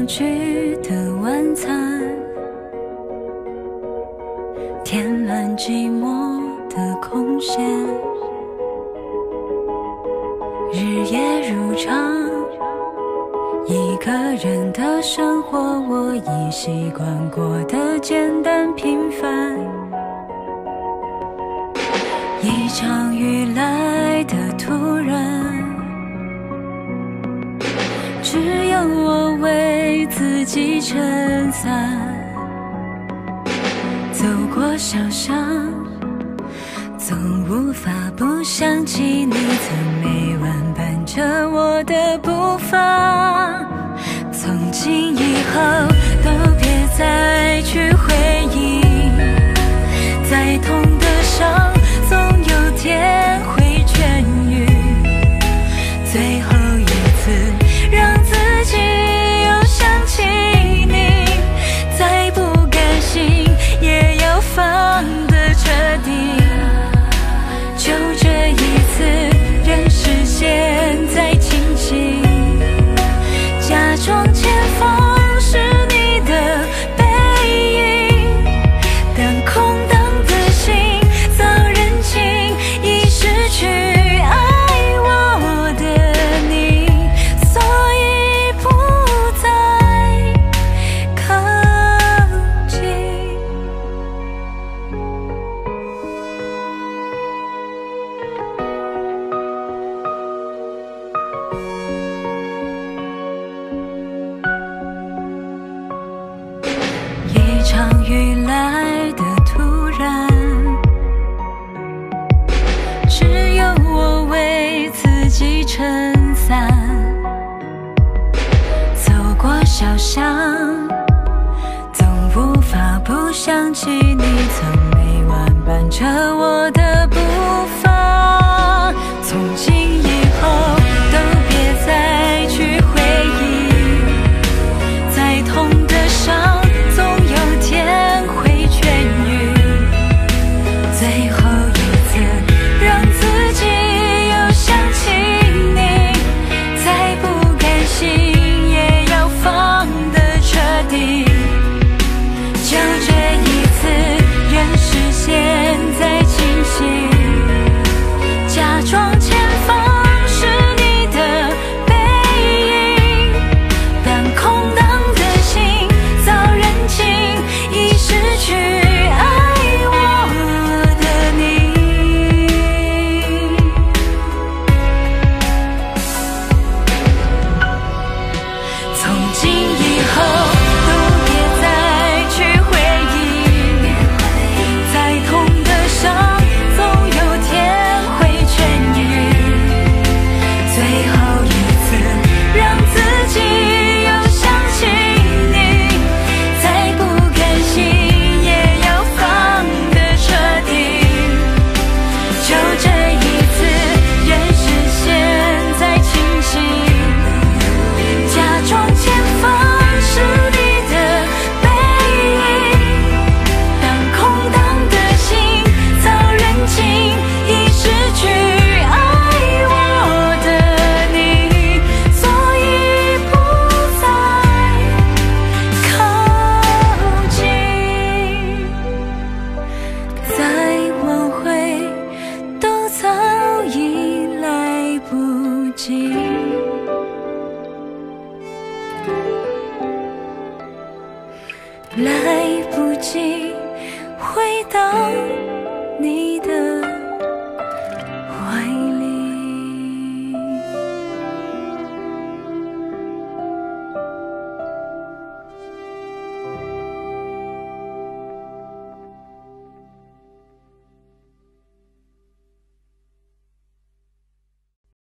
去的晚餐，填满寂寞的空闲。日夜如常，一个人的生活，我已习惯过的简单平凡。一场雨来的突然，只有我为自己撑伞。走过小巷，总无法不想起你曾每晚伴着我的步伐。从今以后都别再去回忆，再痛的伤总有天会痊愈。最后一次让自己又想起你，再不甘心也要放得彻底。就这一次，任视线再清晰，假装前方是你的背影，但空荡的心早认清已失去爱我的你，所以不再靠近。一场雨来的突然，只有我为自己撑伞。走过小巷，总无法不想起你曾每晚伴着我的步伐。从今以后都别再去回忆，再痛的伤总有天会痊愈。最后一次让自己又想起你，再不甘心也要放得彻底。就这一次任视线再清晰，假装前方是你的背影，但空荡的心早认清已失去爱我的你。从今以后都别再去回忆，再痛的伤总有天会痊愈。最后一次让自己又想起你，再不甘心也要放得彻底。就这一次任视线再清晰，假装前方是你的背影，但空荡的心早认清已失去爱我的你，所以不再靠近。再挽回都早已来不及，来不及回到